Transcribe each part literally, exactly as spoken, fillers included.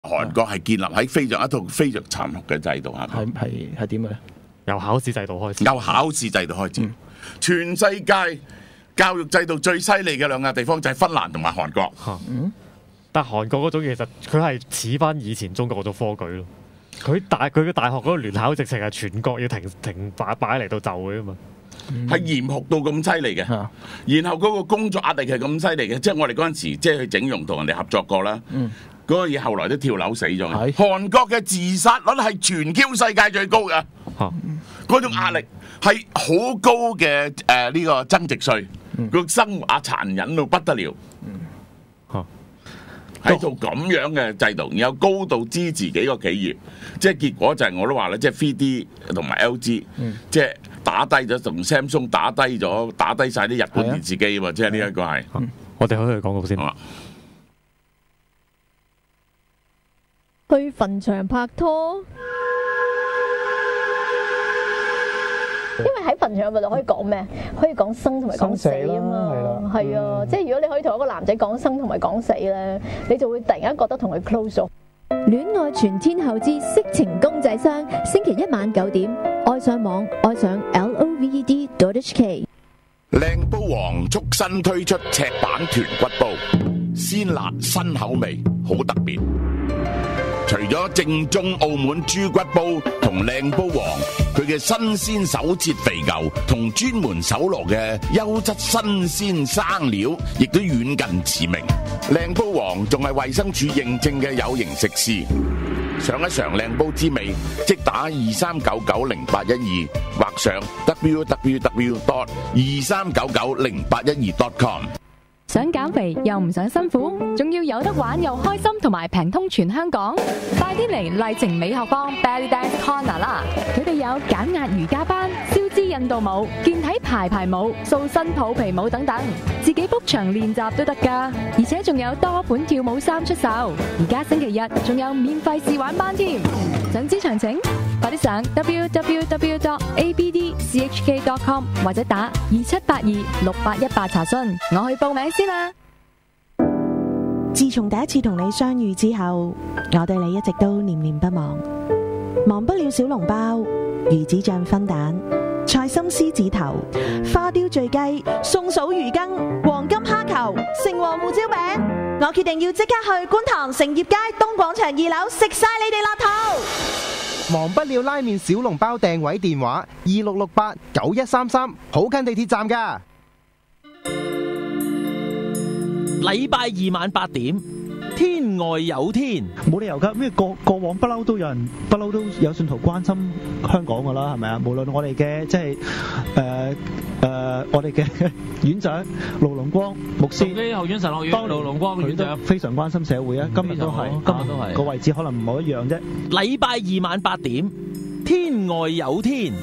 韓國係建立喺非常一套非常殘酷嘅制度下， 係係係點嘅咧？ 由考試制度開始， 由考試制度開始，嗯、全世界教育制度最犀利嘅兩個地方就係芬蘭同埋韓國。 嗯，但韓國嗰種其實佢係似翻以前中國嗰種科舉咯。佢大佢嘅大學嗰個聯考直情係全國要停停擺擺嚟到就嘅啊嘛。 係嚴酷到咁犀利嘅，然後嗰個工作壓力係咁犀利嘅，即係我哋嗰陣時即係去整容同人哋合作過啦。嗯，嗰個嘢後來都跳樓死咗。韓國嘅自殺率係全 Q 世界最高嘅，嗰種壓力係好高嘅。誒呢個增值稅，個生活啊殘忍到不得了。喺做咁樣嘅制度，然後高度支持幾個企業，即係結果就係我都話啦，即係 三 D 同埋 L G，即係。打低咗同 Samsung 打低咗，打低晒啲日本電視機喎，即係呢一個係。 我哋可以去廣告先。 去墳場拍拖，因為喺墳場咪就可以講咩？可以講生同埋講死啊嘛。係啊，即係如果你可以同一個男仔講生同埋講死咧，你就會突然間覺得同佢 close 咗。 戀愛全天候之色情公仔箱，星期一晚九點，愛上網，愛上 L O V E D dot H K。 靚煲王速新推出赤版豚骨煲，鮮辣新口味，好特別。除咗正宗澳門豬骨煲同靚煲王，佢嘅新鮮手切肥牛同專門搜羅嘅優質新鮮生料，亦都遠近馳名。靚煲王仲係衛生署認證嘅有形食肆，嘗一嘗靚煲滋味，即打二三九九零八一二，或上 w w w dot 二三九九零八一二 dot com。 想減肥又唔想辛苦，仲要有得玩又開心，同埋平通全香港，快啲嚟麗晴美學坊 Belly Dance Corner 啦！佢哋有減壓瑜伽班、消脂印度舞、健體排排舞、塑身肚皮舞等等，自己 book 場練習都得㗎，而且仲有多款跳舞衫出售。而家星期日仲有免費試玩班添，想知詳情？快啲上 w w w dot a b d c h k dot com 或者打二七八二六八一八查詢。我去報名先啦。 自從第一次同你相遇之後，我對你一直都念念不忘，忘不了小籠包、魚子醬分蛋、菜心獅子頭、花雕醉雞、松鼠魚羹、黃金蝦球、城隍胡椒餅。我決定要即刻去觀塘成業街東廣場二樓食晒你哋辣頭。 忘不了拉麵小籠包訂位電話二六六八九一三三，好近地鐵站㗎。 禮拜二晚八點，天外有天， 冇理由㗎，因為過過往不嬲都有人，不嬲都有信徒關心香港㗎啦，係咪啊？無論我哋嘅即係誒誒，我哋嘅院長盧龍光牧師， 後院神學院盧龍光院長非常關心社會啊，今日都係，今日都係個位置可能唔好一樣啫。 禮拜二晚八點，天外有天。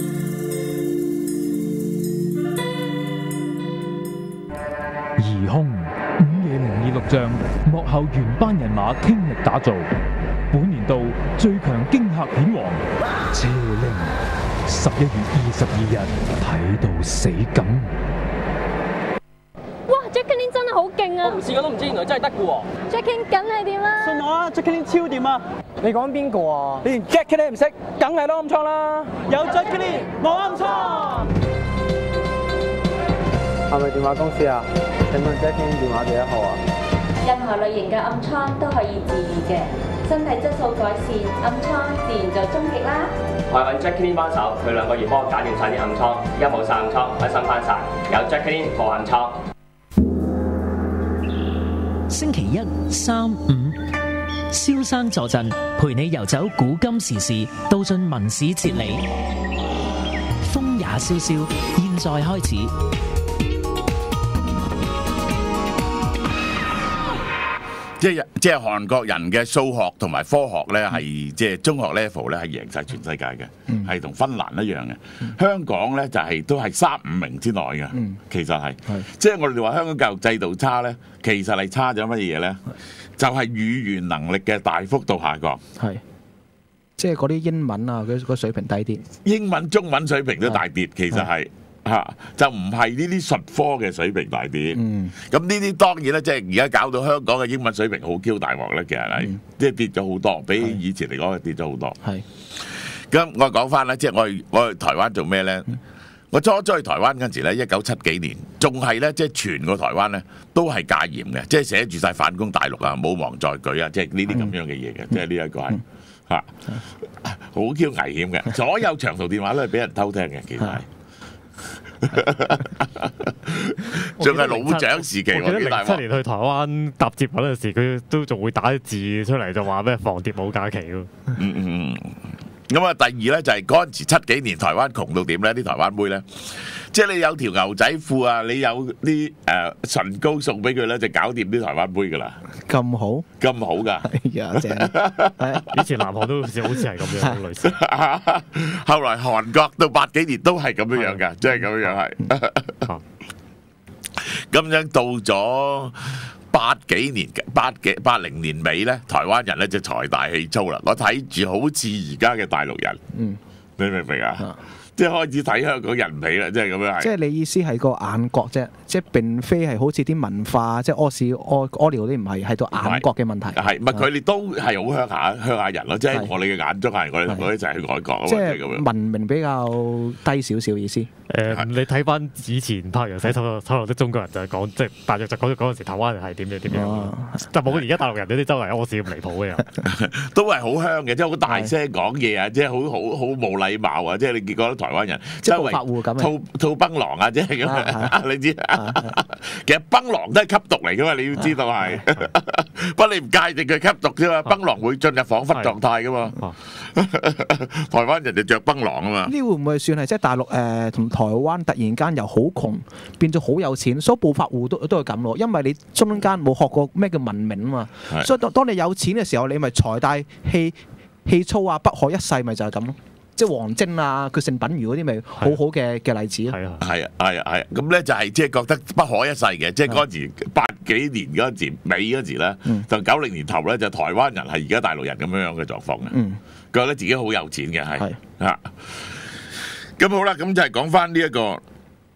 疑兇午夜零二六將幕後原班人馬傾力打造本年度最強驚嚇片王邪靈，十一月二十二日睇到死感。 哇 Jacqueline 真係好勁啊！ 我唔試過都唔知原來真係得嘅喎。 Jacqueline 梗係點啦？ 信我啊 Jacqueline 超掂啊！ 你講邊個啊？ 你連 Jacqueline 唔識，梗係都暗瘡啦！有 Jacqueline 冇暗瘡。 係咪電話公司啊？請問 Jacqueline 電話幾多號啊？ 任何類型嘅暗瘡都可以治癒嘅，身體質素改善，暗瘡自然就終極啦。 我係揾 Jacqueline 幫手，佢兩個月幫我搞掂晒啲暗瘡，而家冇晒暗瘡，開心翻晒。有 Jacqueline 冇暗瘡。 星期一、三、五，蕭生坐鎮，陪你遊走古今時事，道盡文史哲理。風也蕭蕭，現在開始。 即係即係韓國人嘅數學同埋科學咧，係即係中學 level 咧係贏晒全世界嘅，係同芬蘭一樣嘅。香港咧就係都係三五名之內嘅，其實係。即係我哋話香港教育制度差咧，其實係差咗乜嘢咧？就係語言能力嘅大幅度下降。 係，即係嗰啲英文啊，佢個水平低啲。 英文、中文水平都大跌，其實係。 嚇，就唔係呢啲術科嘅水平大啲。 嗯， 咁呢啲當然咧，即係而家搞到香港嘅英文水平好 Q 大鑊咧，其實係即係跌咗好多，比以前嚟講係跌咗好多。 係。 咁我講翻咧，即係我去我去台灣做咩咧？我初初去台灣嗰陣時咧，一九七幾年，仲係咧，即係全個台灣咧都係戒嚴嘅，即係寫住晒反攻大陸啊、武王在舉啊，即係呢啲咁樣嘅嘢嘅，即係呢一個係嚇好 Q 危險嘅，所有長途電話都係俾人偷聽嘅，其實係。仲係老長時期， 我記得零七年去台灣搭接嗰陣時，佢都仲會打啲字出嚟，就話咩防諜冇假期咯。 嗯嗯嗯。咁啊，第二咧就係嗰陣時七幾年台灣窮到點咧？啲台灣妹咧，即係你有條牛仔褲啊，你有啲誒唇膏送俾佢咧，就搞掂啲台灣妹噶啦。 咁好， 咁好㗎。 係啊，正。 以前南韓都好似好似係咁樣類似。 後來韓國到八幾年都係咁樣樣㗎，即係咁樣係。咁樣到咗八幾年嘅八幾八零年尾咧，台灣人咧就財大氣粗啦。我睇住好似而家嘅大陸人， 嗯， 你明唔明啊？即係開始睇香港人唔起啦，即係咁樣係。 即係你意思係個眼角啫，即係並非係好似啲文化，即係屙屎屙屙尿啲唔係，係個眼角嘅問題。 係，唔係佢哋都係好鄉下鄉下人咯，即係我哋嘅眼中係我哋我哋就係去外國啊嘛， 即即係咁樣。 係文明比較低少少意思。 誒，你睇翻以前拍洋洗手手頭的中國人就係講，即係大約就講咗嗰陣時台灣人係點樣點樣，就冇而家大陸人嗰啲周圍屙屎咁離譜嘅人， 都係好鄉嘅，即係好大聲講嘢啊，即係好好好冇禮貌啊，即係你結果台灣人周圍吐吐檳榔啊，即係咁樣，你知？其實檳榔都係吸毒嚟噶嘛，你要知道係，不過你唔界定佢吸毒啫嘛，檳榔會進入恍惚狀態噶嘛，台灣人就着檳榔啊嘛。 呢會唔會算係即係大陸誒同台灣突然間由好窮變咗好有錢，所以暴發戶都都係咁咯，因為你中間冇學過咩叫文明啊嘛，所以當當你有錢嘅時候，你咪財大氣氣粗啊，不可一世咪就係咁咯。即係王晶啊，佢性品如嗰啲咪好好嘅嘅例子咯。 係啊，係啊，係啊，係啊。咁咧就係即係覺得不可一世嘅，即係嗰陣時八幾年嗰陣時尾嗰陣時咧，就九零年頭咧就台灣人係而家大陸人咁樣樣嘅狀況嘅，覺得自己好有錢嘅係啊。咁好啦，咁就係講翻呢一個誒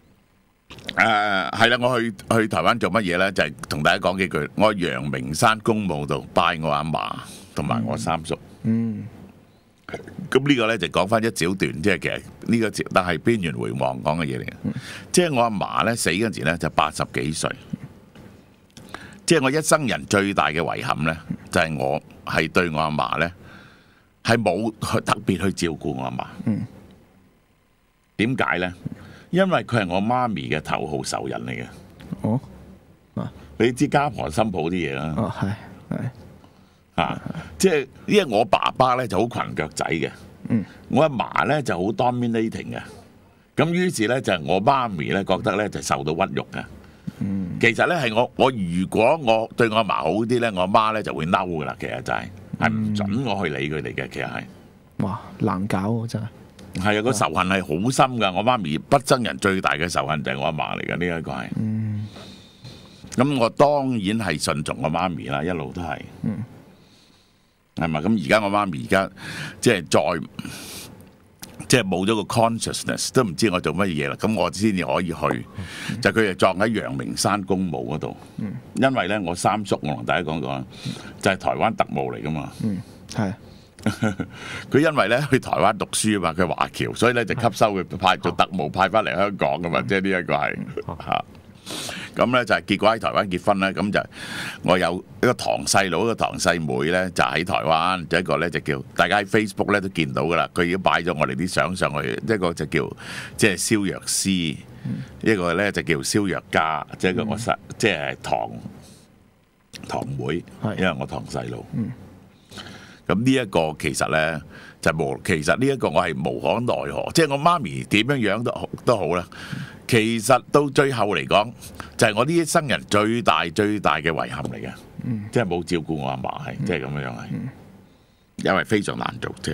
係啦，我去去台灣做乜嘢咧？就係同大家講幾句，我喺陽明山公墓度拜我阿嫲同埋我三叔。嗯。咁呢個咧就講翻一小段，即係其實呢個但係邊緣回望講嘅嘢嚟嘅。即係我阿嫲咧死嗰陣時咧就八十幾歲，即係我一生人最大嘅遺憾咧，就係我係對我阿嫲咧係冇去特別去照顧我阿嫲。嗯。點解咧？因為佢係我媽咪嘅頭號仇人嚟嘅。哦。啊！你知家婆心抱啲嘢啦。哦，係係。啊！即係因為我爸爸咧就好裙腳仔嘅，嗯，我阿嫲咧就好 dominating 嘅，咁於是咧就係我媽咪咧覺得咧就受到屈辱嘅，嗯，其實咧係我我如果我對我阿嫲好啲咧，我阿媽咧就會嬲噶啦，其實就係係唔準我去理佢哋嘅，其實係， 哇難搞喎真係， 係啊個仇恨係好深噶，我媽咪不憎人最大嘅仇恨就係我阿嫲嚟嘅，呢一個係，嗯，咁我當然係順從我媽咪啦，一路都係，嗯。係嘛？咁而家我媽咪而家即係再即係冇咗個 consciousness，都唔知我做乜嘢啦。咁我先至可以去，就佢就葬喺陽明山公墓嗰度。因為咧，我三叔我同大家講講，就係台灣特務嚟噶嘛。嗯，係。佢因為咧去台灣讀書啊嘛，佢華僑，所以咧就吸收佢派做特務派翻嚟香港噶嘛。即係呢一個係嚇。咁咧就係結果喺台灣結婚咧，咁就我有一個堂細佬，一個堂細妹咧，就喺台灣，就一個咧就叫大家喺 Facebook 咧都見到噶啦，佢已經擺咗我哋啲相上去，一個就叫即係蕭若詩，一個咧就叫蕭若嘉，即係我細即係堂堂妹，因為我堂細佬。咁呢一個其實咧就無，其實呢一個我係無可奈何，即係我媽咪點樣樣都都好啦。其實到最後嚟講，就係我呢一生人最大最大嘅遺憾嚟嘅，即係冇照顧我阿嫲係，即係咁樣樣係，因為非常難做啫。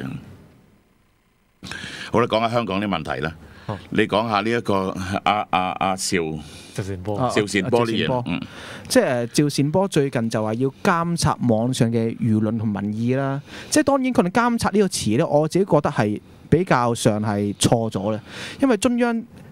好啦，講下香港啲問題啦。你講下呢一個阿阿阿邵邵善波， 邵善波啲嘢，嗯， 即係誒趙善波最近就話要監察網上嘅輿論同民意啦。即係當然佢哋監察呢個詞咧，我自己覺得係比較上係錯咗咧，因為中央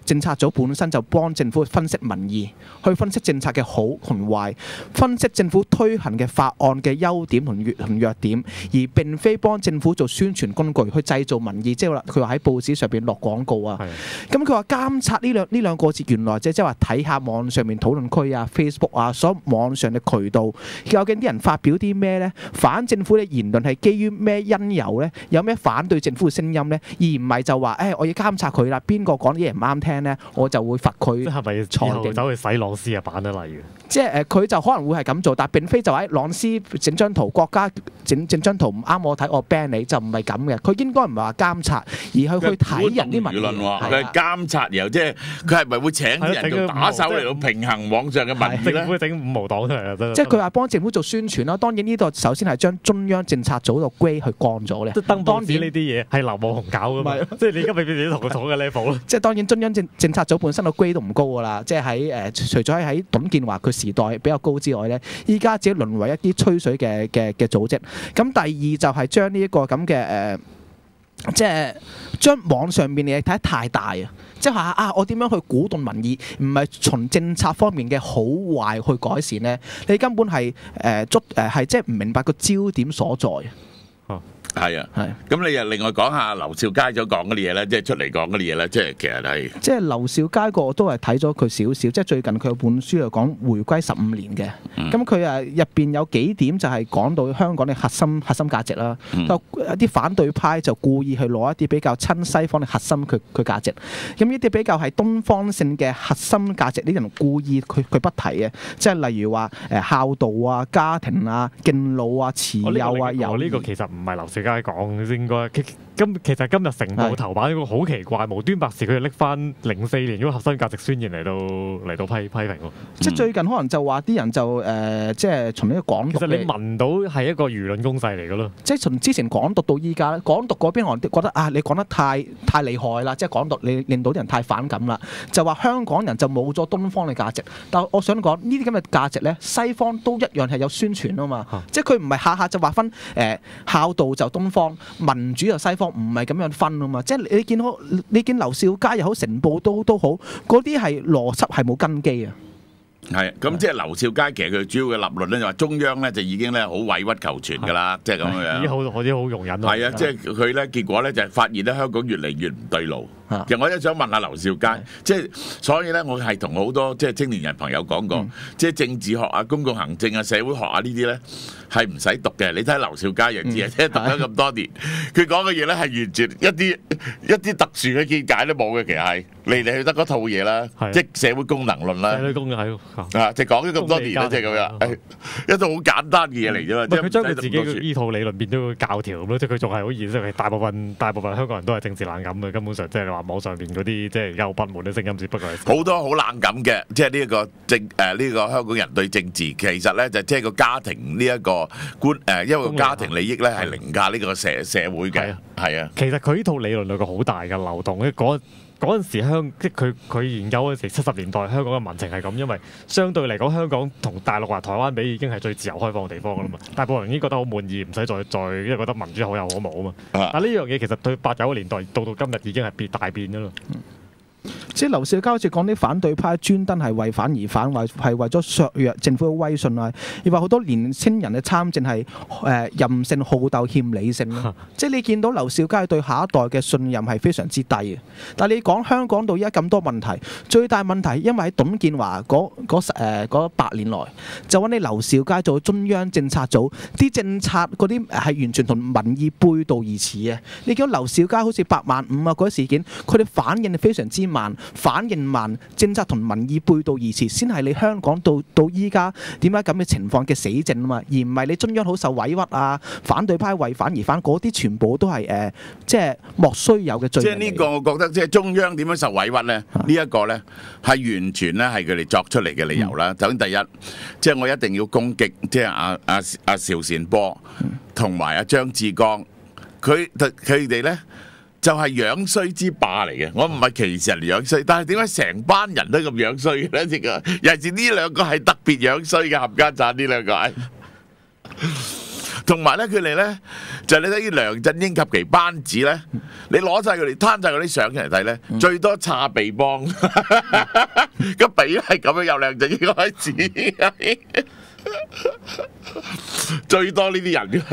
政策組本身就幫政府分析民意，去分析政策嘅好同壞，分析政府推行嘅法案嘅優點同弱同弱點，而並非幫政府做宣傳工具去製造民意，即係話佢話喺報紙上邊落廣告啊。咁佢話監察呢兩呢兩個字，原來即係即係話睇下網上面討論區啊、Facebook 啊，所有網上嘅渠道，究竟啲人發表啲咩呢？反政府嘅言論係基於咩因由呢？有咩反對政府嘅聲音呢？而唔係就話誒、哎，我要監察佢啦，邊個講啲嘢唔啱聽呢，我就會罰佢。 係咪以後走去洗朗斯嘅版啊？例如， 即係誒，佢就可能會係咁做，但並非就喺朗斯整張圖，國家整整張圖唔啱我睇，我 ban 你，就唔係咁嘅。佢應該唔係話監察，而係去睇人啲民意。 佢係監察，然後即係佢係咪會請啲人做打手嚟到平衡網上嘅民意咧？ 政府整五毛黨出嚟啊！ 即係佢話幫政府做宣傳啦。當然呢度首先係將中央政策組個 grade 去降咗咧。 登報紙呢啲嘢係劉夢熊搞噶嘛？即係你而家未必同佢同嘅 level 咯。 即係當然中央政政策組本身個 grade 都唔高噶啦。即係喺誒，除咗喺喺董建華佢時代比較高之外咧，依家只係淪為一啲吹水嘅嘅嘅組織。咁第二就係將呢一個咁嘅誒，即係將網上面嘅嘢睇得太大啊！即係話啊，我點樣去鼓動民意，唔係從政策方面嘅好壞去改善呢？你根本係誒捉誒係即係唔明白個焦點所在啊！ 係啊，係。咁你又另外講下劉少佳所講嗰啲嘢咧，即係出嚟講嗰啲嘢咧，即係其實係。即係劉少佳個我都係睇咗佢少少，即係最近佢有本書係講回歸十五年嘅。咁佢誒入邊有幾點就係講到香港嘅核心核心價值啦。嗯、就一啲反對派就故意去攞一啲比較親西方嘅核心佢佢價值。咁呢啲比較係東方性嘅核心價值，啲人故意佢佢不提嘅，即係例如話誒孝道啊、家庭啊、敬老啊、慈幼啊，有呢個其實唔係劉少佳講應該。今其實今日成報頭版呢個好奇怪，無端白事佢哋拎翻零四年嗰個核心價值宣言嚟到嚟到批批評喎。 即係最近可能就話啲人就誒、呃，即係從呢個港獨。 其實你聞到係一個輿論攻勢嚟嘅咯。 即係從之前港獨到依家咧，港獨嗰邊我覺得啊，你講得太太厲害啦，即係港獨你令到啲人太反感啦，就話香港人就冇咗東方嘅價值。但我想講呢啲咁嘅價值咧，西方都一樣係有宣傳啊嘛。啊即係佢唔係下下就劃分誒孝道就東方，民主就西方。唔係咁樣分啊嘛，即係你見到你見劉少佳又好，成報都都好，嗰啲係邏輯係冇根基啊。 係，咁即係劉少佳其實佢主要嘅立論咧就話中央咧就已經咧好委曲求全㗎啦，即係咁樣。 已經好好啲好容忍咯。 係啊，即係佢咧結果咧就係發現咧香港越嚟越唔對路。其實我一想問下劉少佳，即係所以咧我係同好多即係青年人朋友講過，嗯、即係政治學啊、公共行政啊、社會學啊呢啲咧係唔使讀嘅。你睇劉少佳就知啊，即係讀咗咁多年，佢講嘅嘢咧係完全一啲一啲特殊嘅見解都冇嘅，其實係嚟嚟去得嗰套嘢啦，即係社會功能論啦。社會功能係啊，就講咗咁多年啦，即係咁樣，一套好簡單嘅嘢嚟啫嘛。即係佢將佢自己呢套理論變咗個教條咁咯，即係佢仲係好現實。大部分大部分香港人都係政治冷感嘅，根本上即係你話網上邊嗰啲即係有不滿嘅聲音，只不過係好多好冷感嘅，即係呢一個政誒呢個香港人對政治其實咧就即係個家庭呢一個觀誒，因為個家庭利益咧係凌駕呢個社社會嘅，係啊。 其實佢呢套理論有個好大嘅漏洞，嗰嗰陣時香即係佢佢研究嗰陣時七十年代香港嘅民情係咁，因為相對嚟講香港同大陸或台灣比已經係最自由開放嘅地方㗎啦嘛，大部分人已經覺得好滿意，唔使再再因為覺得民主可有可無啊嘛。但係呢樣嘢其實對八九個年代到到今日已經係變大變咗啦。 即係劉少佳好似講啲反對派專登係為反而反，為係為咗削弱政府嘅威信啊！亦話好多年青人嘅參政係誒任性好鬥欠理性咯。即係你見到劉少佳對下一代嘅信任係非常之低嘅。但係你講香港到而家咁多問題，最大問題因為喺董建華嗰嗰誒嗰八年來就揾你劉少佳做中央政策組，啲政策嗰啲係完全同民意背道而馳啊！你見到劉少佳好似八萬五啊嗰啲事件，佢哋反應係非常之慢。反應慢，政策同民意背道而馳，先係你香港到到依家點解咁嘅情況嘅死症啊嘛，而唔係你中央好受委屈啊，反對派為反而反，嗰啲全部都係誒、呃，即係莫須有嘅罪。 即係呢個，我覺得即係中央點樣受委屈咧？呢一、啊、個咧係完全咧係佢哋作出嚟嘅理由啦。首先、嗯、第一，即係我一定要攻擊，即係阿阿阿邵善波同埋阿張志剛，佢佢哋咧。就係樣衰之霸嚟嘅，我唔係歧視人樣衰，但係點解成班人都咁樣衰嘅咧？即係尤其是呢兩個係特別樣衰嘅冚家鏟，呢兩個係同埋咧佢哋咧就係你睇梁振英及其班子咧，你攞晒佢哋攤晒嗰啲相出嚟睇咧，最多擦鼻幫，個鼻係咁樣由梁振英開始，最多呢啲人，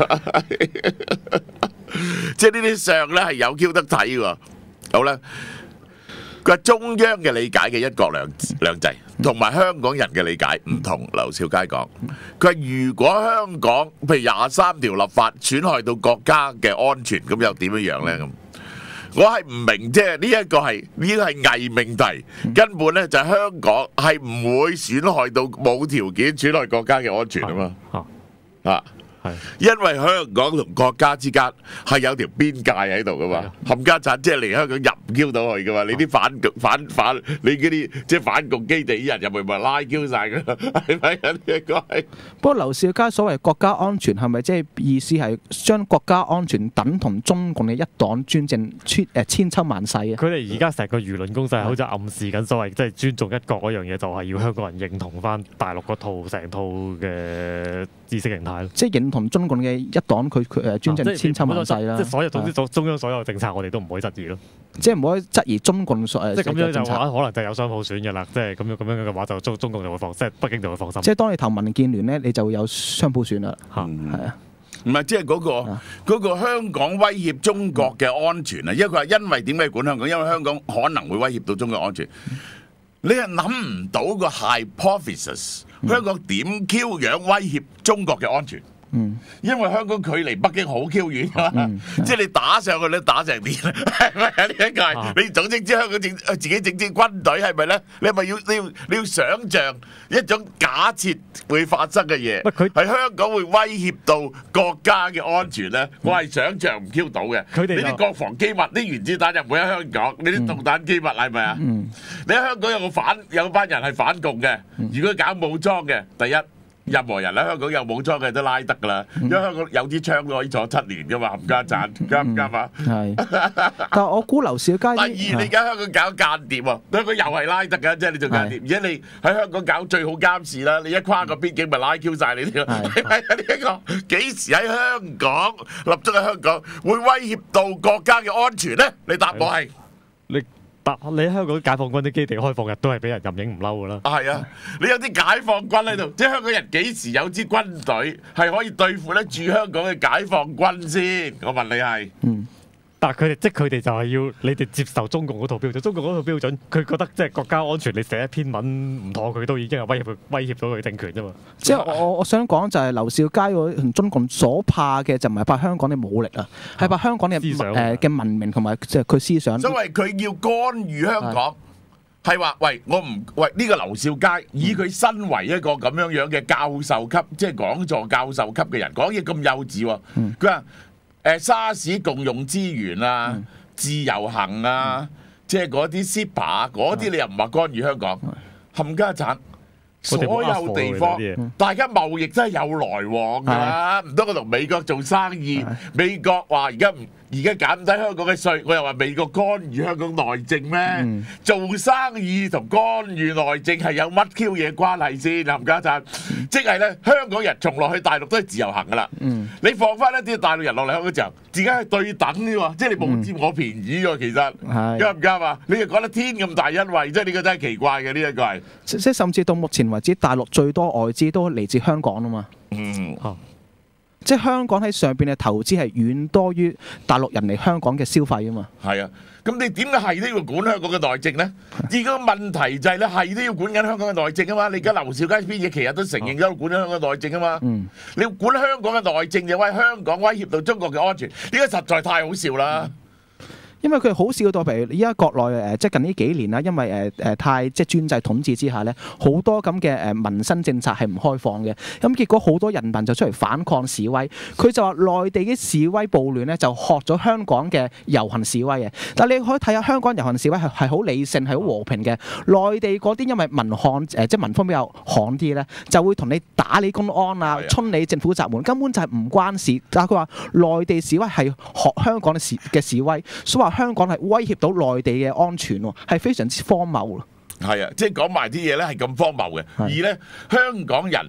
即係呢啲相咧係有 Q 得睇喎。好啦。佢話中央嘅理解嘅一國兩兩制，同埋香港人嘅理解唔同。劉兆佳講，佢話如果香港譬如廿三條立法損害到國家嘅安全，咁又點樣樣咧？咁我係唔明，即係呢一個係呢個係偽命題，根本咧就係香港係唔會損害到冇條件損害國家嘅安全啊嘛啊！因為香港同國家之間係有條邊界喺度噶嘛，冚家鏟即係嚟香港入唔 Q 到去噶嘛，你啲反反反你嗰啲即係反共基地啲人入去咪拉 Q 晒噶，係咪啊？呢一個係。 不過劉兆佳所謂國家安全係咪即係意思係將國家安全等同中共嘅一黨專政千誒千秋萬世啊？ 佢哋而家成個輿論攻勢好似暗示緊所謂即係尊重一國嗰樣嘢，就係要香港人認同翻大陸嗰套成套嘅意識形態咯。 即係認同中共嘅一黨，佢佢誒專政千秋萬世啦。 即係所有總之中央所有政策，我哋都唔可以質疑咯。 即係唔可以質疑中共所誒。 即係咁樣就話，可能就有雙普選嘅啦。即係咁樣咁樣嘅話，就中中共就會放，即係北京就會放心。 即係當你投民建聯咧，你就會有雙普選啦。嚇，係啊。 唔係，即係嗰個嗰個香港威脅中國嘅安全啊！因為佢話因為點解管香港？因為香港可能會威脅到中國安全。你係諗唔到個 hypothesis，香港點 Q 樣威脅中國嘅安全？嗯，因為香港距離北京好 Q 遠啊嘛，即係你打上去你打成點？係咪啊？呢一個你總之知香港整自己整支軍隊係咪咧？你係咪要你要你要想像一種假設會發生嘅嘢？喺香港會威脅到國家嘅安全咧？我係想像唔 Q 到嘅。佢哋你啲國防機密、啲原子彈又唔會喺香港，你啲導彈機密係咪啊？你喺香港有個反有班人係反共嘅，如果搞武裝嘅，第一。任何人喺香港有武裝嘅都拉得噶啦，因為香港有啲槍都可以坐七年噶嘛，冚家鏟，啱唔啱啊？係。 但係我估劉兆佳。 第二，你而家香港搞間諜喎，香港又係拉得㗎，即係你做間諜，而且你喺香港搞最好監視啦，你一跨個邊境咪拉 Q 曬你啲咯。係啊，呢一個幾時喺香港立足喺香港會威脅到國家嘅安全咧？你答我係。 你。但你喺香港解放軍啲基地開放日都係俾人任影唔嬲噶啦。 係啊，你有啲解放軍喺度，即係香港人幾時有支軍隊係可以對付得住香港嘅解放軍先？我問你係。嗯。 但係佢哋即係佢哋就係要你哋接受中共嗰套標準，中共嗰套標準，佢覺得即係國家安全，你寫一篇文唔妥佢都已經係威脅威脅到佢政權啫嘛。 即係我我想講就係劉兆佳同中共所怕嘅就唔係怕香港嘅武力啊，係怕香港嘅誒嘅文明同埋即係佢思想。 所謂佢要干預香港，係話喂我唔喂呢個劉兆佳以佢身為一個咁樣樣嘅教授級，即係講座教授級嘅人，講嘢咁幼稚喎。佢話。誒沙士共用資源啊，嗯、自由行啊，嗯、即係嗰啲 C E P A 嗰啲，你又唔話干預香港，冚家鏟，所有地方大家貿易真係有來往㗎啦，唔通我同美國做生意，美國話而家唔。而家減低香港嘅稅，我又話美國干預香港內政咩？嗯、做生意同干預內政係有乜 Q 嘢關係先？冚家鏟，即係咧香港人從落去大陸都係自由行噶啦。嗯、你放翻一啲大陸人落嚟香港時候，自己係對等嘅喎，即係你冇佔我便宜喎。其實啱唔啱啊？你又講得天咁大恩惠，即係呢個真係奇怪嘅呢一個係。 即係甚至到目前為止，大陸最多外資都嚟自香港啊嘛。 嗯。啊即係香港喺上邊嘅投資係遠多於大陸人嚟香港嘅消費啊嘛。 係啊，咁你點解係都要管香港嘅內政咧？而家問題就係咧，係都要管緊香港嘅內政啊嘛。你而家劉兆佳邊嘢其實都承認咗管緊香港嘅內政啊嘛。嗯、你要管香港嘅內政就為香港威脅到中國嘅安全，呢個實在太好笑啦。嗯因為佢好少到，譬如依家國內誒，即係近呢幾年啦，因為誒誒太即係專制統治之下咧，好多咁嘅誒民生政策係唔開放嘅，咁結果好多人民就出嚟反抗示威。佢就話內地嘅示威暴亂咧，就學咗香港嘅遊行示威嘅。但係你可以睇下香港遊行示威係係好理性，係好和平嘅。內地嗰啲因為民漢誒即係民風比較悍啲咧，就會同你打你公安啊，衝你政府閘門，根本就係唔關事。但係佢話內地示威係學香港嘅示嘅示威，所以話。香港係威脅到內地嘅安全喎，係非常之荒謬咯。 係啊，即係講埋啲嘢咧係咁荒謬嘅，而咧香港人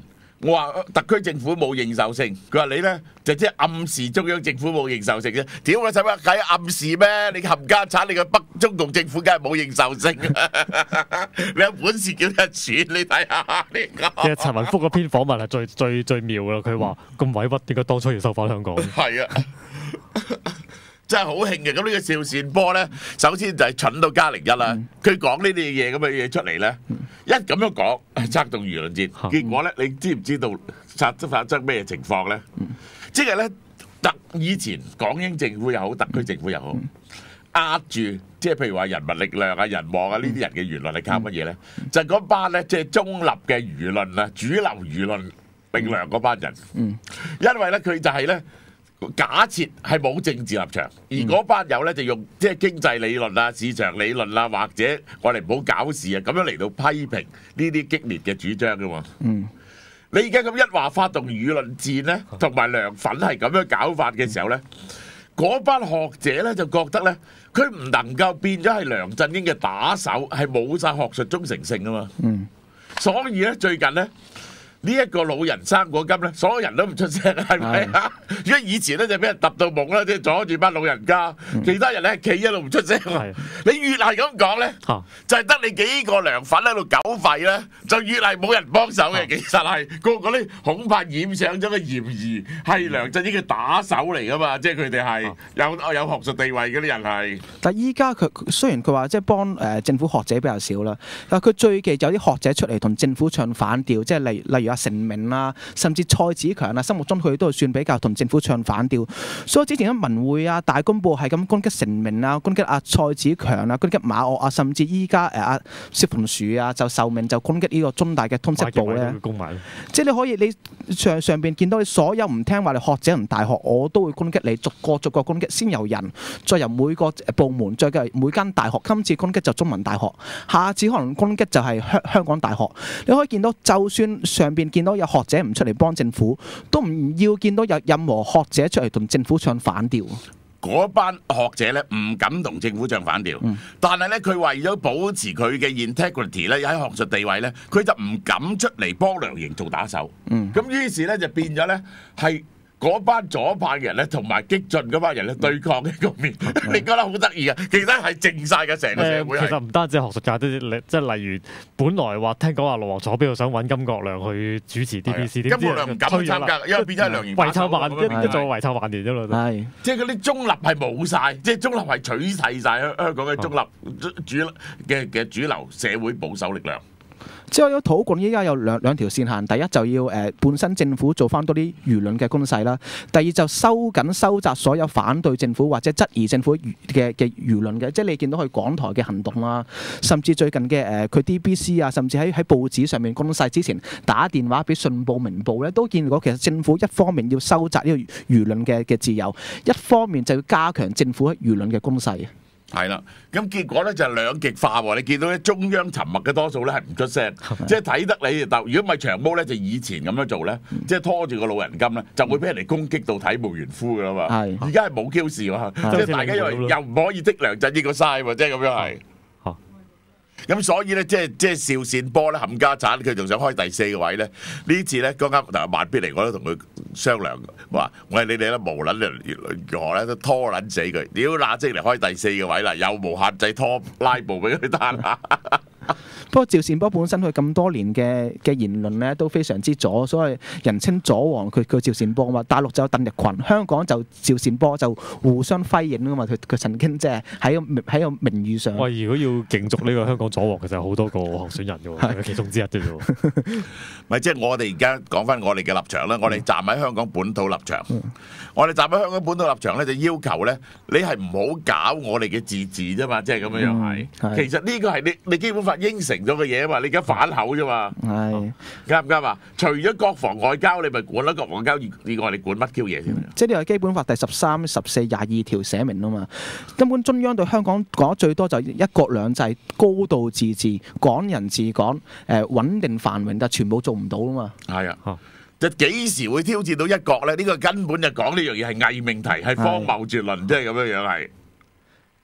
我話特區政府冇認受性，佢話你咧就即係暗示中央政府冇認受性啫。屌你使乜計暗示咩？你冚家產，你個北中共政府梗係冇認受性。你有本事叫人選，你睇下呢個。 其實陳文福嗰篇訪問係最最最妙㗎啦，佢話咁委屈，點解當初要收翻香港？係啊。真係好興嘅，咁呢個邵善波咧，首先就係蠢到加零一啦。佢講呢啲嘢咁嘅嘢出嚟咧，一咁樣講，策動輿論戰，結果咧，你知唔知道發發生咩情況咧？即係咧，特以前港英政府又好，特區政府又好，壓住即係譬如話人民力量啊、人望啊呢啲人嘅輿論係靠乜嘢咧？就係嗰班咧，即係中立嘅輿論啊、主流輿論力量嗰班人。因為咧，佢就係咧。假設係冇政治立場，而嗰班友咧就用即係經濟理論啊、市場理論啊，或者我哋唔好搞事啊，咁樣嚟到批評呢啲激烈嘅主張噶嘛。嗯，你而家咁一話發動輿論戰咧，同埋梁粉係咁樣搞法嘅時候咧，嗰班學者咧就覺得咧，佢唔能夠變咗係梁振英嘅打手，係冇晒學術忠誠性啊嘛。嗯，所以咧最近咧。呢一個老人生果金咧，所有人都唔出聲，係咪啊？如果以前咧就俾人揼到懵啦，即係阻住班老人家，其他人咧企一路唔出聲。你越係咁講咧，就係得你幾個梁粉喺度狗吠咧，就越係冇人幫手嘅。其實係個個咧恐怕染上咗個嫌疑，係梁振英嘅打手嚟噶嘛，即係佢哋係有有學術地位嗰啲人係。 但係依家佢雖然佢話即係幫誒政府學者比較少啦，但係佢最近有啲學者出嚟同政府唱反調，即係例例如。阿成明啦，甚至蔡子強啊，心目中佢都係算比較同政府唱反調。所以之前喺文匯啊、大公報係咁攻擊成明啊、攻擊阿蔡子強啊、攻擊馬嶽啊，甚至依家誒阿薛盤樹啊就受命就攻擊呢個中大嘅通識部咧。即係你可以你上上邊見到你所有唔聽話嘅學者同大學，我都會攻擊你，逐個逐個攻擊，先由人，再由每個部門，再嘅每間大學。今次攻擊就中文大學，下次可能攻擊就係香香港大學。你可以見到，就算上邊見到有學者唔出嚟幫政府，都唔要見到有任何學者出嚟同政府唱反調。 嗰班學者咧唔敢同政府唱反調，嗯、但係咧佢為咗保持佢嘅 integrity 咧喺學術地位咧，佢就唔敢出嚟幫梁營做打手。咁、嗯、於是咧就變咗咧係。嗰班左派嘅人咧，同埋激進嗰班人咧對抗嘅局面，你覺得好得意啊！其實係靜晒嘅成個社會。其實唔單止係學術界，都即係例如，本來話聽講話盧旺佐邊度想揾金國亮去主持 D B C， 金國亮唔敢參加，因為變咗係梁營遺臭萬一做遺臭萬年啫嘛。係， 即係嗰啲中立係冇晒，即係中立係取締晒香香港嘅中立主嘅嘅主流社會保守力量。 之後有土共依家有兩兩條線行，第一就要誒、呃、本身政府做翻多啲輿論嘅攻勢啦，第二就收緊收窄所有反對政府或者質疑政府嘅嘅輿論嘅，即係你見到佢港台嘅行動啦，甚至最近嘅誒佢 D B C 啊，甚至喺喺報紙上面攻勢之前打電話俾信報明報咧，都見到其實政府一方面要收窄呢個輿論嘅嘅自由，一方面就要加強政府輿論嘅攻勢。 係啦，咁結果咧就係兩極化喎。你見到咧中央沉默嘅多數咧係唔出聲，即係睇得你就如果唔係長毛咧，就以前咁樣做咧，即係拖住個老人金咧，就會俾人哋攻擊到體無完膚噶啦嘛。而家係冇 Q 事喎，即係大家因為又唔可以積梁振英個嘥喎，即係咁樣係。咁所以咧，即係即係邵善波咧冚家產，佢仲想開第四個位咧。呢次咧，剛啱嗱萬必嚟，我都同佢商量，話我係你哋咧無撚如何咧都拖撚死佢，屌嗱即嚟開第四個位啦，又無限制拖拉布俾佢單啊！ 不過趙善波本身佢咁多年嘅嘅言論咧都非常之左，所以人稱左王。佢佢趙善波嘛，大陸就有鄧力群，香港就趙善波，就互相輝映啊嘛。佢佢曾經即係喺個喺個名譽上。 喂，如果要競逐呢個香港左王，其實有好多個候選人嘅喎，其中之一啫喎。 咪即係我哋而家講翻我哋嘅立場啦，我哋站喺香港本土立場，嗯、我哋站喺香港本土立場咧，就要求咧，你係唔好搞我哋嘅自治啫嘛，即係咁樣樣係。嗯、其實呢個係你你基本法應承咗嘅嘢啊嘛，你而家反口啫嘛，係啱唔啱啊？除咗國防外交，你咪管啦，國防外交以外，你管乜 Q 嘢先？ 即係呢個基本法第十三、十四、廿二條寫明啊嘛。根本中央對香港講得最多就一國兩制、高度自治、港人治港、誒穩定繁榮，但全部做唔到啊嘛。 係啊，就幾時會挑戰到一國咧？呢個根本就講呢樣嘢係偽命題，係荒謬絕倫，即係咁樣樣係。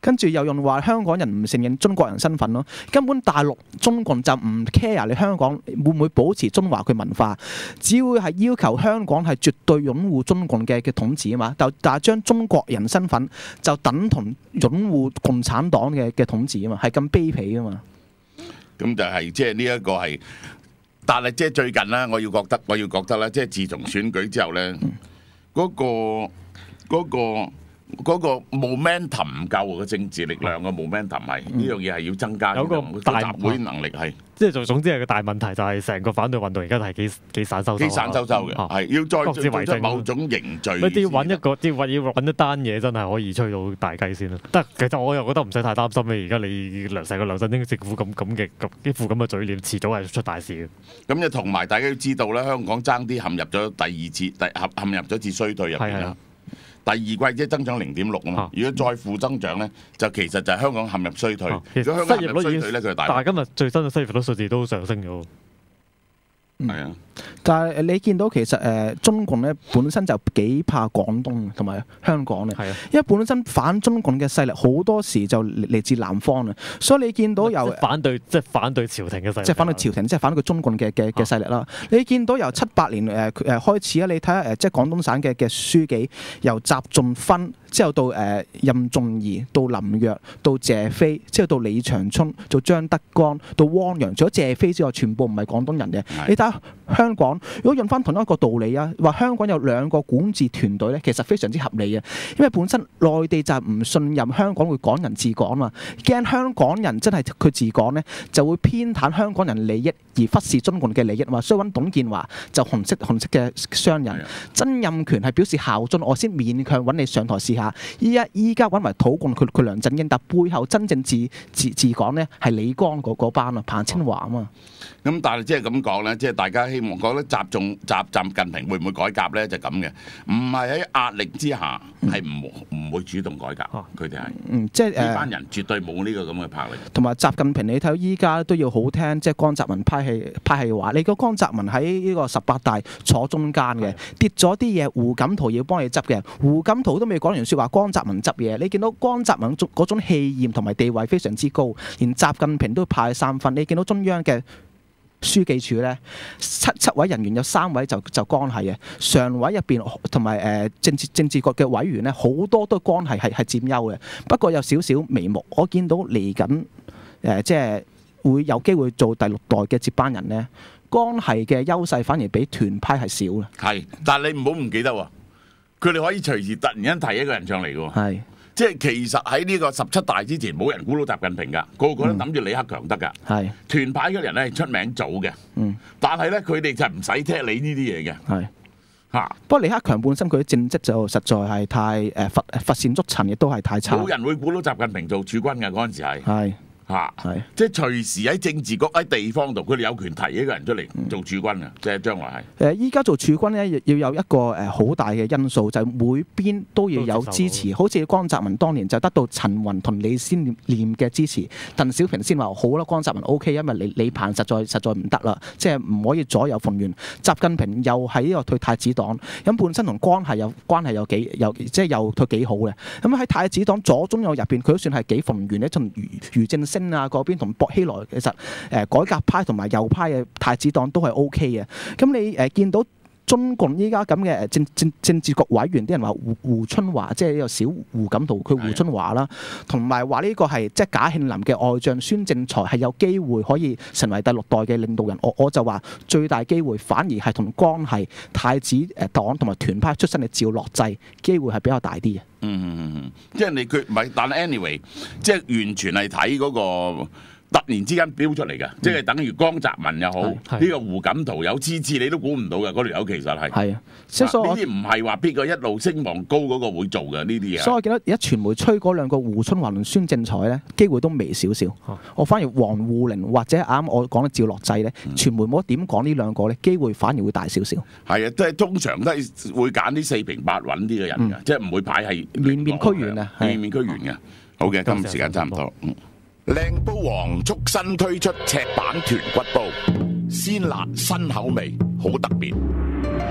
跟住又用話香港人唔承認中國人身份咯。根本大陸中共就唔 care 你香港會唔會保持中華嘅文化，只會係要求香港係絕對擁護中共嘅嘅統治啊嘛。但但係將中國人身份就等同擁護共產黨嘅嘅統治啊嘛，係咁卑鄙啊嘛。 咁就係即係呢一個係，但係即係最近咧，我要覺得我要覺得咧，即係自從選舉之後咧，嗰個嗰個。嗰個 momentum 唔夠個政治力量嘅 momentum 係呢樣嘢係要增加， 有個大集會能力係， 即係總之係個大問題就係成個反對運動而家係幾幾散收收， 幾散收收嘅，係要再做出某種凝聚。 你啲揾一個啲揾要揾一單嘢真係可以吹到大雞先啦。得其實我又覺得唔使太擔心嘅，而家你梁成個梁振英政府咁咁嘅咁呢副咁嘅嘴臉，遲早係出大事嘅。 咁就同埋大家要知道咧，香港爭啲陷入咗第二次第陷陷入咗次衰退入邊啦。第二季即係增長零點六啊嘛，如果再負增長咧，就其實就係香港陷入衰退。如果香港陷入衰退咧，佢就大。 但係今日最新嘅失業率數字都上升咗。 係啊， 但係你見到其實誒、呃、中共咧本身就幾怕廣東同埋香港嘅，因為本身反中共嘅勢力好多時就嚟自南方啊，所以你見到由反對即係反對朝廷嘅勢力， 即係反對朝廷，即係反對中共嘅嘅嘅勢力啦。你見到由七八年誒誒、呃、開始啊，你睇下誒即係廣東省嘅嘅書記由習仲勳之後到誒、呃、任仲夷到林躍到謝飛，之後到李長春到張德江到汪洋，除咗謝飛之外，全部唔係廣東人嘅。你睇下香港，如果用翻同一個道理啊，話香港有兩個管治團隊咧，其實非常之合理嘅，因為本身內地就係唔信任香港會港人治港嘛，驚香港人真係佢治港咧，就會偏袒香港人利益而忽視中共嘅利益嘛，所以揾董建華就紅色紅色嘅商人，曾蔭權係表示效忠，我先勉強揾你上台試下。依家依家揾埋土共佢佢梁振英，但背後真正治治治港咧係李剛嗰嗰班啊，彭清華啊嘛。 咁但係即係咁講咧，即係大家希望覺得習仲習習近平會唔會改革咧？就咁嘅，唔係喺壓力之下係唔唔會主動改革，佢哋係嗯即係呢班人絕對冇呢個咁嘅魄力。 同埋習近平，你睇到依家都要好聽，即係江澤民派系派系話，你個江澤民喺呢個十八大坐中間嘅，跌咗啲嘢，胡錦濤要幫你執嘅，胡錦濤都未講完説話，江澤民執嘢。你見到江澤民嗰種氣焰同埋地位非常之高，連習近平都派三分。你見到中央嘅書記處咧，七七位人員有三位就就關係嘅，常委入邊同埋誒政治政治局嘅委員咧，好多都關係係係佔優嘅。不過有少少眉目，我見到嚟緊誒即係會有機會做第六代嘅接班人咧，關係嘅優勢反而比團派係少嘅。 係，但係你唔好唔記得喎，佢哋可以隨時突然間提一個人上嚟嘅喎。 係。 即係其實喺呢個十七大之前，冇人估到習近平㗎，個個都諗住李克強得㗎。係團派嘅人咧係出名早嘅，嗯，但係咧佢哋就唔使聽你呢啲嘢嘅。係嚇，不過李克強本身佢嘅政績就實在係太誒乏乏善足陳，亦都係太差。 冇人會估到習近平做駐軍㗎嗰陣時係。係。嚇， 係即係隨時喺政治局喺地方度，佢哋有權提一個人出嚟做駐軍啊！即係將來係。誒，依家做駐軍咧，要有一個誒好大嘅因素，就係每邊都要有支持。好似江澤民當年就得到陳雲同李先念嘅支持，鄧小平先話好啦，江澤民 O K， 因為李李鵬實在實在唔得啦，即係唔可以左右逢源。習近平又喺呢個退太子黨，咁本身同關係有關係有幾有即係又佢幾好嘅。咁喺太子黨左中右入邊，佢都算係幾逢源咧，同俞俞正聲啊嗰邊同薄熙來其實誒、呃、改革派同埋右派嘅太子黨都係 O K 嘅。咁你誒、呃、見到中共依家咁嘅政政政治局委員啲人話胡胡春華，即係呢個小胡錦濤，佢胡春華啦，同埋話呢個係即係賈慶林嘅外將孫政才係有機會可以成為第六代嘅領導人。我我就話最大機會反而係同關係太子誒黨同埋團派出身嘅趙樂際機會係比較大啲嘅。 嗯嗯嗯，即係你佢唔係，但係 anyway， 即係完全係睇嗰個突然之間飆出嚟嘅，嗯、即係等於江澤民又好，呢個胡錦濤有次次你都估唔到嘅，嗰條友其實係係啊，所以呢啲唔係話邊個一路升望高嗰個會做嘅呢啲嘢。 所以我記得而家傳媒吹嗰兩個胡春華同孫政才咧，機會都微少少。啊、我反而王滬寧或者啱我講嘅趙樂際咧，嗯、傳媒冇點講呢兩個咧，機會反而會大少少。 係啊，即係通常都係會揀啲四平八穩啲嘅人嘅，嗯、即係唔會擺係面面俱圓啊， 面面俱圓嘅。好嘅，今日時間差唔多。嗯靚煲王速新推出赤版豚骨煲，鮮辣新口味，好特別。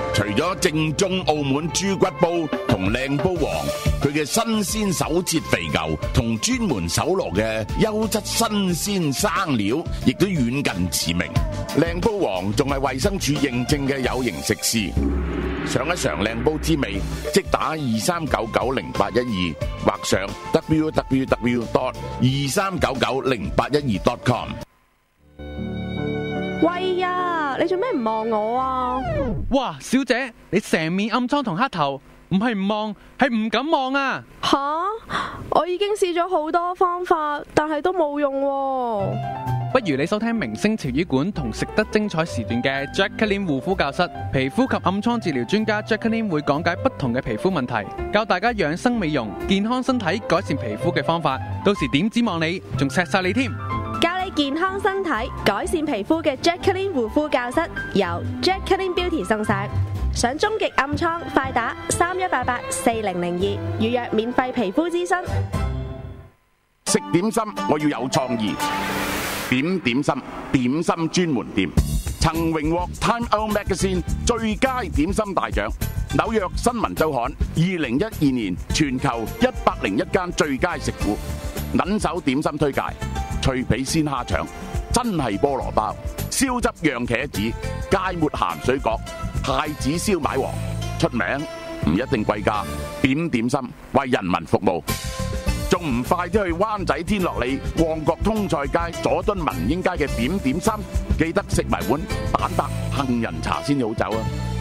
除咗正宗澳門豬骨煲同靚煲王，佢嘅新鮮手切肥牛同專門搜羅嘅優質新鮮生料，亦都遠近馳名。靚煲王仲係衛生署認證嘅有形食肆。嘗一嘗靚煲滋味，即打二三九九零八一二，或上 w w w dot 二三九九零八一二 dot com。 喂呀，你做咩唔望我啊？ 哇，小姐，你成面暗瘡同黑頭，唔係唔望，係唔敢望啊！ 吓，我已經試咗好多方法，但係都冇用喎。 不如你收聽明星潮語館同食得精彩時段嘅 Jacqueline 護膚教室，皮膚及暗瘡治療專家 Jacqueline 會講解不同嘅皮膚問題，教大家養生美容、健康身體、改善皮膚嘅方法。到時點指望你，仲錫晒你添。 教你健康身體、改善皮膚嘅 Jacqueline 護膚教室由 Jacqueline Beauty 送上。想終極暗瘡，快打三一八八四零零二預約免費皮膚諮詢。 食點心我要有創意。點點心，點心專門店，曾榮獲 Time Out Magazine 最佳點心大獎，紐約新聞週刊二零一二年全球一百零一間最佳食府，撚手點心推介，脆皮鮮蝦腸，真係菠蘿包，燒汁釀茄子，芥末鹹水角，太子燒賣王，出名唔一定貴價，點點心為人民服務。仲唔快啲去灣仔天樂里、旺角通菜街、佐敦民英街嘅點點心，記得食埋碗蛋白杏仁茶先好走啊！